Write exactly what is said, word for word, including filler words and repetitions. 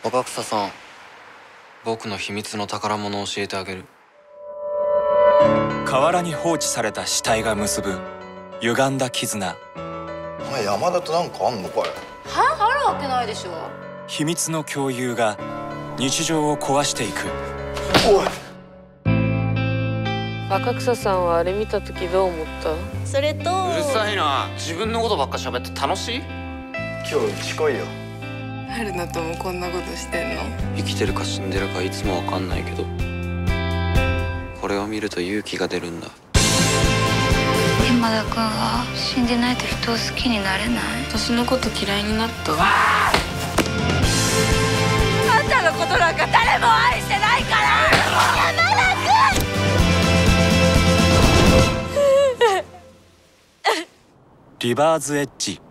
若草さん、僕の秘密の宝物を教えてあげる。 河原に放置された死体が結ぶ歪んだ絆。 お前山田となんかあんのかい？ はあるわけないでしょ。 秘密の共有が日常を壊していく。 おい、 若草さんはあれ見た時どう思った？ それとうるさいな。自分のことばっか喋って楽しい？ 今日うち来いよ。 春菜ともこんなことしてんの？ 生きてるか死んでるかいつもわかんないけど、これを見ると勇気が出るんだ。 山田君は死んでないと人を好きになれない。 私のこと嫌いになった？ あんたのことなんか誰も愛してないから。山田君リバーズエッジ。